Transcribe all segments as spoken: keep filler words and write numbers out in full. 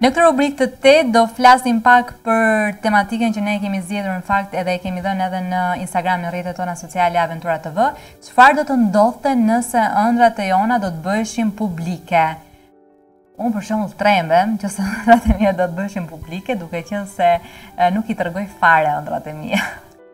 Në këtë rubrikë të tetë do flasim pak për tematiken që ne kemi zgjedhur në fakt edhe e kemi dhënë edhe në Instagram në rrjetet tona sociale Aventurat T V. Çfarë do të ndodhte nëse ëndrat e jona do të bëheshin publike? Unë për shembull trembem që se ëndrat e mia do të bëheshin publike, duke qenë se nuk i tregoj fare ëndrat e mia.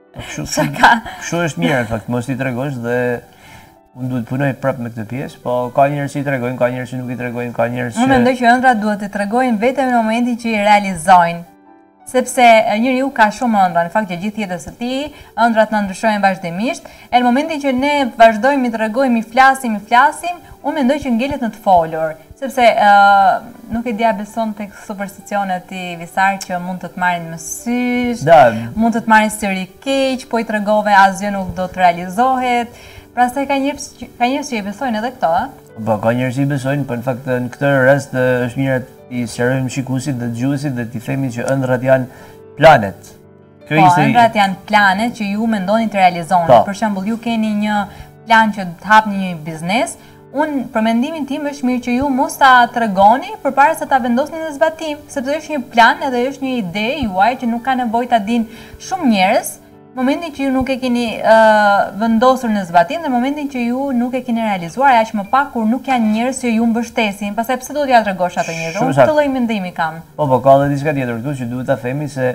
Kështu është mirë në fakt, mos i tregosh dhe unë duhet punoj prapë me këtë pjesë, po ka njerëz që i tregojnë, ka njerëz që nuk i tregojnë, ka njerëz që... Unë mendoj që ëndrat duhet të tregojnë vetëm në momentin që i realizojnë. Sepse njeriu ka shumë ëndra, në fakt që gjithë jetës së tij, ëndrat na ndryshojnë vazhdimisht, e në momentin që ne vazhdojmë i tregojmë, i flasim, i flasim, unë mendoj që ngelet në të folur. Sepse uh, nuk e dia beson tek supersticionet i Visar që mund të të marrin me sysh, mund të të marrin si keq, po i tregove asgjë nuk do të realizohet. Prandaj ka njerëz ka njerëz që i besojnë edhe këto, ë? Po, ka njerëz që i besojnë, po në fakt në këtë rast është mirë i sqarojmë shikuesit dhe dëgjuesit dhe t'i themi që ëndrat janë planet. Po, ëndrat janë planet që ju mendoni të realizoni. Për shembull, ju keni një plan që të hapni një biznes. Unë, për mendimin tim, është mirë që ju mos ta tregoni përpara se ta vendosni në zbatim, sepse është një plan edhe është një ide juaj që nuk ka nevojë ta dinë shumë njerëz. Momentin që ju nuk e keni uh, vendosur në zbatim dhe momentin që ju nuk e keni realizuar, aq më pak kur nuk janë njerëz që ju mbështesin, pastaj pse do t'ia tregosh ato njerëz? Unë këtë lloj mendimi kam. Po, po, ka edhe diçka tjetër këtu që duhet ta themi se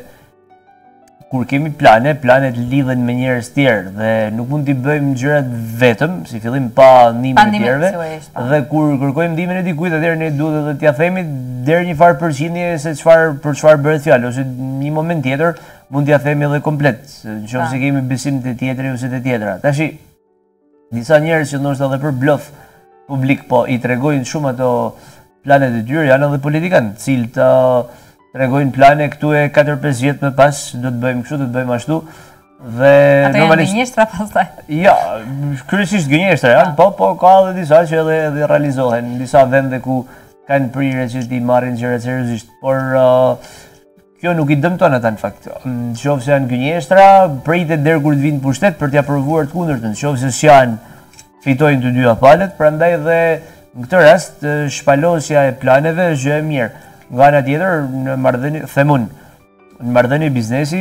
kur kemi plane, planet lidhen me njerëz tjerë dhe nuk mund t'i bëjmë gjërat vetëm, si fillim pa ndihmën e tjerëve. Dhe kur kërkojmë ndihmën e dikujt, atëherë ne duhet edhe t'ia themi deri një farë përqindje se çfarë për çfarë bëhet fjalë, ose një moment tjetër mund t'ia themi edhe komplet, nëse kemi besim te tjetri ose te tjetra. Tashi disa njerëz që ndoshta edhe për bluff publik po i tregojnë shumë ato planet e tyre, janë edhe politikanë, të cilët tregojnë plane këtu e katër pesë vjet më pas, do të bëjmë kështu, do të bëjmë ashtu. Dhe ato janë gënjeshtra pastaj. Ja, kryesisht gënjeshtra janë, po po ka edhe disa që edhe edhe realizohen në disa vende ku kanë prirje që ti marrin gjërat seriozisht, por uh, kjo nuk i dëmton ata në fakt. Nëse janë gënjeshtra, pritet deri kur të vinë pushtet për t'ia provuar të kundërtën. Nëse janë fitojnë të dyja palët, prandaj dhe në këtë rast shpalosja e planeve është gjë e mirë. Nga ana tjetër, në marrëdhënie, themun, në marrëdhënie biznesi,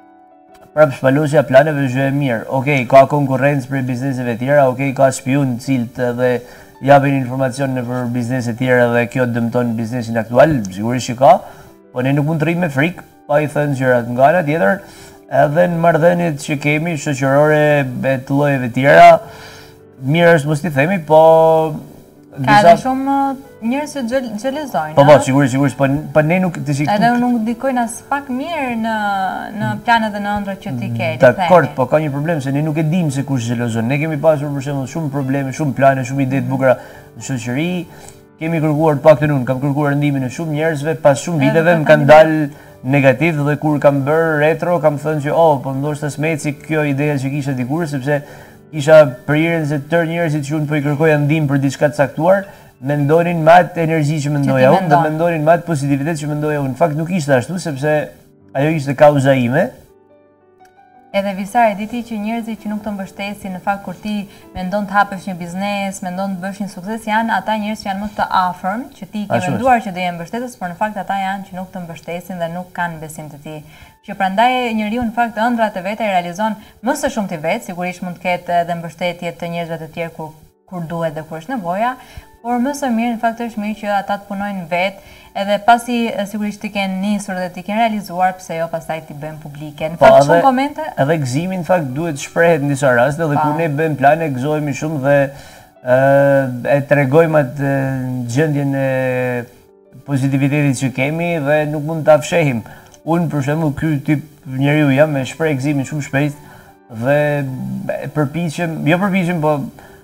prap shpalosja e planeve është gjë e mirë. Okej, ka konkurrencë për bizneseve të tjera, okej, ka spion të cilët edhe japin informacion nëpër biznese të tjera dhe kjo dëmton biznesin aktual, sigurisht që ka, po ne nuk mund të rrim me frikë pa i thënë gjërat. Nga ana tjetër, edhe në marrëdhëniet që kemi shoqërore e të llojeve të tjera, mirë është mos t'i themi, po ka edhe shumë njerëz që xhelozojnë. Po po, sigurisht, sigurisht, po po ne nuk të shikojmë. Edhe nuk ndikojnë as pak mirë në në planet dhe në ëndrat që ti ke. Dakor, po ka një problem se ne nuk e dimë se kush xhelozon. Ne kemi pasur për shembull shumë probleme, shumë plane, shumë ide të bukura në shoqëri. Kemi kërkuar të paktën unë, kam kërkuar ndihmën e shumë njerëzve, pas shumë viteve më kanë dalë negativ dhe kur kam bërë retro, kam thënë që oh, po ndoshta smeci kjo ideja që kisha dikur, sepse kisha prirën se tërë njerëzit që unë po i kërkoja ndihmë për diçka të caktuar, mendonin me atë energji që mendoja unë dhe mendonin me atë pozitivitet që mendoja unë. Në fakt nuk ishte ashtu, sepse ajo ishte kauza ime. Edhe Visar, e di ti që njerëzit që nuk të mbështesin, në fakt kur ti mendon të hapësh një biznes, mendon të bësh një sukses, janë ata njerëz që janë më të afërm, që ti ke menduar që do jenë mbështetës, por në fakt ata janë që nuk të mbështesin dhe nuk kanë besim të ti. Që prandaj njeriu në fakt ëndrat e veta i realizon më së shumti vetë, sigurisht mund të ketë edhe mbështetje të njerëzve të tjerë kur kur duhet dhe kur është nevoja, por më së miri në fakt është mirë që ata të punojnë vetë, edhe pasi sigurisht ti kenë nisur dhe ti kenë realizuar, pse jo pastaj ti bëjmë publike. Në fakt shumë komente. Edhe gëzimi në fakt duhet shprehet në disa raste dhe kur ne bëjmë plane gëzohemi shumë dhe e tregojmë atë gjendjen e pozitivitetit që kemi dhe nuk mund ta fshehim. Unë për shembull ky tip njeriu jam me shpreh gëzimin shumë shpejt dhe përpiqem, jo përpiqem, po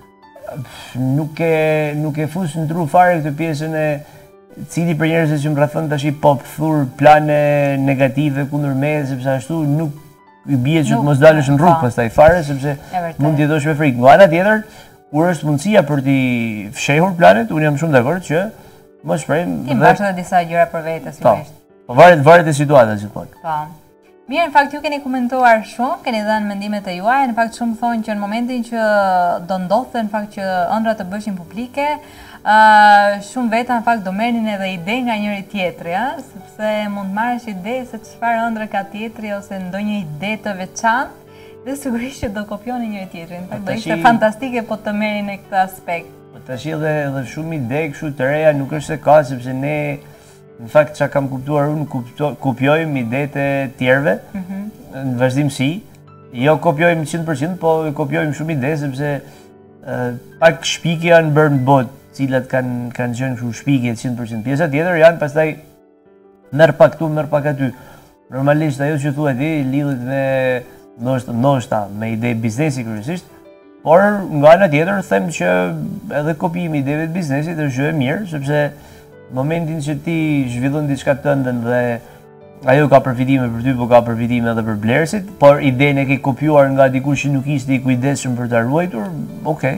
nuk e nuk e fus në tru fare këtë pjesën e cili për njerëzit që më rrethon tash po thur plane negative kundër meje, sepse ashtu nuk i bie që të mos dalësh në rrugë pastaj fare, sepse mund të jetosh me frikë. Nga ana tjetër, kur është mundësia për t'i fshehur planet, unë jam shumë dakord që mos shprehim dhe ti mbash edhe disa gjëra për vetë sigurisht. Po varet varet e situatës gjithmonë. Po. Mirë, në fakt ju keni komentuar shumë, keni dhënë mendimet e juaja, në fakt shumë thonë që në momentin që do ndodhte në fakt që ëndrat të bëheshin publike, Shumë veta në fakt do merrnin edhe ide nga njëri tjetri, sepse mund të marrësh ide se çfarë ëndre ka tjetri ose ndonjë ide të veçantë dhe sigurisht që do kopjoni njëri tjetrin. Në fakt do ishte fantastike po të merrin në këtë aspekt. Po tash edhe edhe shumë ide kështu të reja nuk është se ka, sepse ne në fakt çka kam kuptuar unë kopjojmë idetë e tjerëve në vazhdimsi. Jo kopjojmë cent për cent, po kopjojmë shumë ide sepse pak shpikje janë bërë në botë, cilat kanë kanë qenë kështu shpikje cent për cent. Pjesa tjetër janë pastaj merr pak këtu, merr pak aty. Normalisht ajo që thuaj ti lidhet me ndoshta ndoshta me ide biznesi kryesisht, por nga ana tjetër them që edhe kopjimi i ideve të biznesit është gjë e mirë, sepse në momentin që ti zhvillon diçka tënde dhe ajo ka përfitime për ty, po ka përfitime edhe për blerësit, por idenë e ke kopjuar nga dikush që nuk ishte i kujdesshëm për ta ruajtur, okay.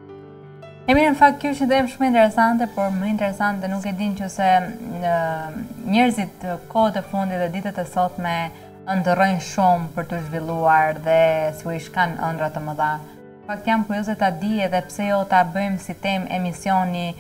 E mirë, në fakt kjo është një temë shumë interesante, por më interesante nuk e din që se njerëzit kohët e fundit dhe ditët e sotme ëndrrojnë shumë për të zhvilluar dhe sigurisht kanë ëndra të mëdha. Në fakt jam kurioze ta di edhe pse jo ta bëjmë si temë emisioni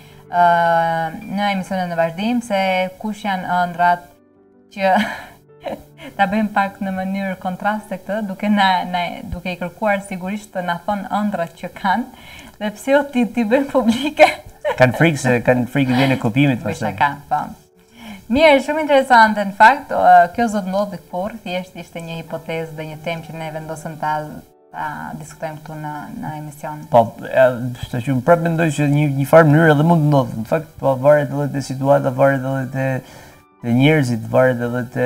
në emisionet në vazhdim, se kush janë ëndrat që ta bëjmë pak në mënyrë kontraste këtë, duke na, na duke i kërkuar sigurisht të na thonë ëndrat që kanë, dhe pse jo ti ti bëjmë publike. Kanë frikë se kanë frikë vjen e kopimit pastaj. Po kanë, po. Mirë, shumë interesante në fakt, kjo zot ndodhi kur, thjesht ishte një hipotezë dhe një temë që ne vendosëm ta ta diskutojmë këtu në në emision. Po, të që më prapë mendoj që një një farë mënyrë edhe mund të ndodhë. Në fakt, po varet edhe te situata, varet edhe te te njerëzit, varet edhe te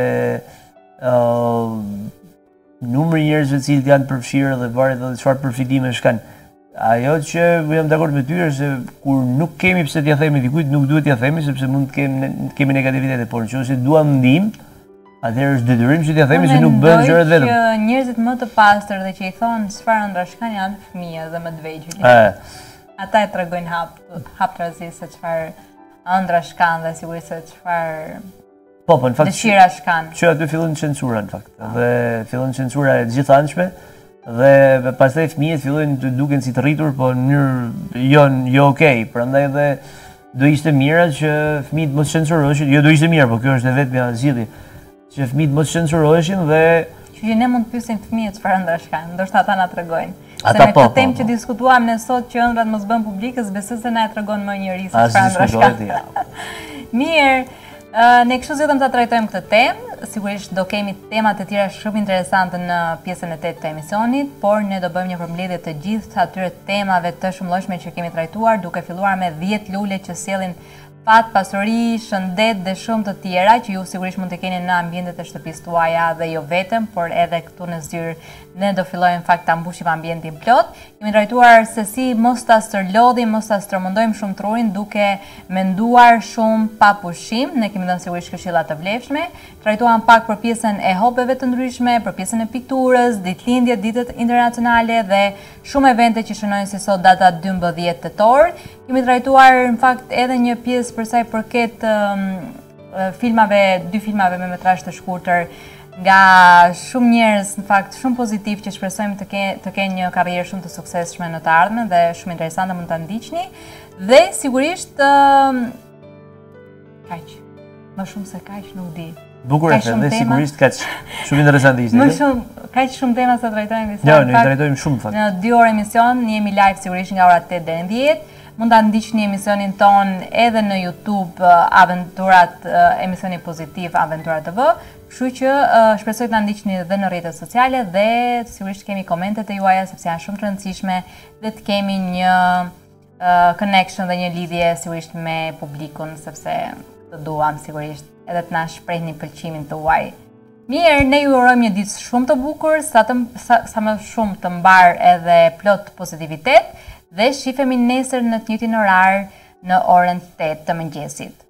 uh, numri i njerëzve të cilët janë përfshirë dhe varet edhe çfarë përfitime kanë. Ajo që jam dakord me ty është se kur nuk kemi pse t'ia themi dikujt, nuk duhet t'ia themi sepse mund të kemi kemi negativitete, por nëse duam ndihmë, atëherë është detyrim që t'ia themi se nuk bën gjëra vetëm. Që njerëzit më të pastër dhe që i thonë çfarë ëndrash kanë janë fëmijët dhe më të vegjël. Ata e tregojnë hap hap trazi se çfarë ëndrash kanë dhe sigurisht se çfarë Po, po, në fakt, dëshirash kanë. Që aty fillon censura në fakt. Dhe fillon censura e gjithanshme dhe pastaj fëmijët fillojnë të duken si të rritur, po në mënyrë jo jo okay. Prandaj edhe do ishte mirë që fëmijët mos censuroheshin. Jo do ishte mirë, po kjo është e vetmja zgjidhje. Që fëmijët mos censuroheshin dhe që ne mund të pyesim fëmijët çfarë ëndrash kanë, ndoshta ata na tregojnë. Se me këtë temë që diskutuam ne sot që ëndrat mos bën publikës, besoj se na e tregon më njëri se çfarë ëndrash kanë. Mirë. Uh, ne kështu zgjedhëm ta trajtojmë këtë temë, sigurisht do kemi tema të tjera shumë interesante në pjesën e tetë të emisionit, por ne do bëjmë një përmbledhje të gjithë atyre temave të shumëllojshme që kemi trajtuar, duke filluar me dhjetë lule që sjellin fat, pasuri, shëndet dhe shumë të tjera që ju sigurisht mund të keni në ambientet e shtëpisë tuaja dhe jo vetëm, por edhe këtu në zyrë ne do fillojmë fakt ta mbushim ambientin plot. Kemi trajtuar se si mos ta stërlodhim, mos ta stërmendojmë shumë trurin duke menduar shumë pa pushim. Ne kemi dhënë sigurisht këshilla të vlefshme. Trajtuam pak për pjesën e hobeve të ndryshme, për pjesën e pikturës, ditëlindjet, ditet internacionale dhe shumë evente që shënojnë si sot data dymbëdhjetë tetor. Kemi trajtuar në fakt edhe një pjesë për sa i përket um, filmave, dy filmave me metrazh të shkurtër nga shumë njerëz, në fakt shumë pozitiv që shpresojmë të kenë të kenë një karrierë shumë të suksesshme në të ardhmen dhe shumë interesante, mund ta ndiqni. Dhe sigurisht um, kaq. Më shumë se kaq nuk di. Bukur është dhe sigurisht kaq shumë interesante ishte. Më shumë kaq shumë tema sa trajtojmë disa. Jo, ne trajtojmë shumë fakt. Në dy orë emision, ne jemi live sigurisht nga ora tetë deri në dhjetë. Mund ta ndiqni emisionin ton edhe në YouTube, Aventurat Emisioni Pozitiv, Aventurat T V. Kështu që shpresoj të na ndiqni edhe në rrjetet sociale dhe sigurisht kemi komentet e juaja sepse janë shumë të rëndësishme dhe të kemi një connection dhe një lidhje sigurisht me publikun sepse të duam sigurisht edhe të na shprehni pëlqimin tuaj. Mirë, ne ju urojmë një ditë shumë të bukur, sa të sa, sa më shumë të mbar edhe plot pozitivitet. Dhe shifemi nesër në të njëjtin orar në orën tetë të mëngjesit.